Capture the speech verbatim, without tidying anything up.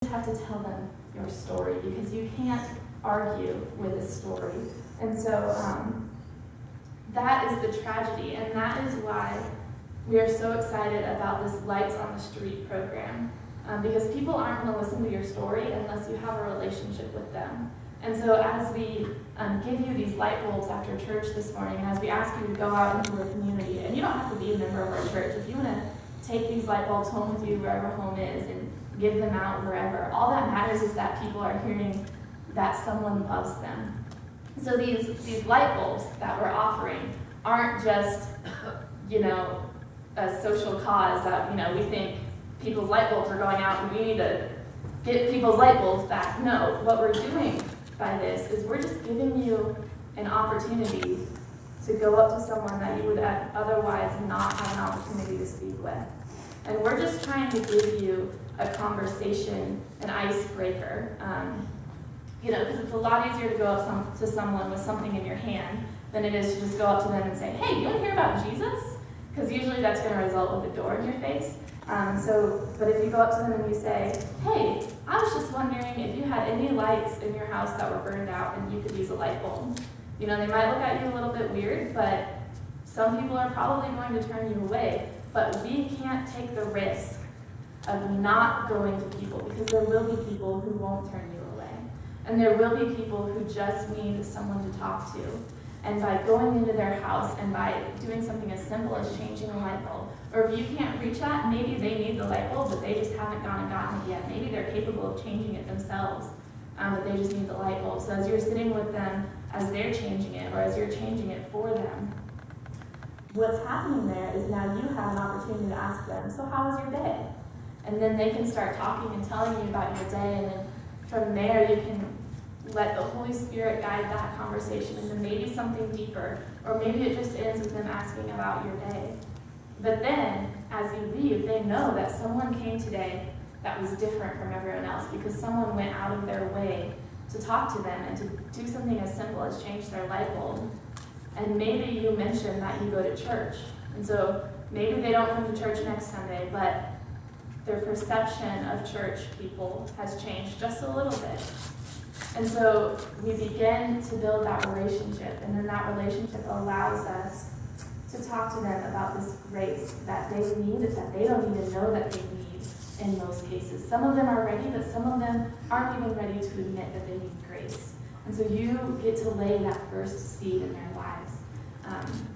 have to tell them your story, because you can't argue with a story. And so um, that is the tragedy, and that is why we are so excited about this Lights on the Street program, um, because people aren't going to listen to your story unless you have a relationship with them. And so as we um, give you these light bulbs after church this morning, and as we ask you to go out into the community, and you don't have to be a member of our church, if you want to take these light bulbs home with you wherever home is and give them out wherever, all that matters is that people are hearing that someone loves them. So these, these light bulbs that we're offering aren't just, you know, a social cause that, you know, we think people's light bulbs are going out and we need to get people's light bulbs back. No, what we're doing by this is we're just giving you an opportunity to go up to someone that you would otherwise not have an opportunity to speak with. And we're just trying to give you a conversation, an icebreaker. Um, you know, because it's a lot easier to go up some, to someone with something in your hand than it is to just go up to them and say, hey, you want to hear about Jesus? Because usually that's going to result with a door in your face. Um, so, but if you go up to them and you say, hey, I was just wondering if you had any lights in your house that were burned out and you could use a light bulb. You know, they might look at you a little bit weird, but some people are probably going to turn you away. But we can't take the risk of not going to people, because there will be people who won't turn you away. And there will be people who just need someone to talk to. And by going into their house and by doing something as simple as changing a light bulb, or if you can't reach that, maybe they need the light bulb, but they just haven't gone and gotten it yet. Maybe they're capable of changing it themselves, um, but they just need the light bulb. So as you're sitting with them, as they're changing it, or as you're changing it for them, what's happening there is now you have an opportunity to ask them, so how was your day? And then they can start talking and telling you about your day, and then from there you can let the Holy Spirit guide that conversation into maybe something deeper, or maybe it just ends with them asking about your day. But then, as you leave, they know that someone came today that was different from everyone else, because someone went out of their way to talk to them and to do something as simple as change their light bulb. And maybe you mentioned that you go to church, and so maybe they don't come to church next Sunday, but their perception of church people has changed just a little bit. And so we begin to build that relationship, and then that relationship allows us to talk to them about this grace that they need, that they don't even know that they need in most cases. Some of them are ready, but some of them aren't even ready to admit that they need grace. And so you get to lay that first seed in their lives. Um,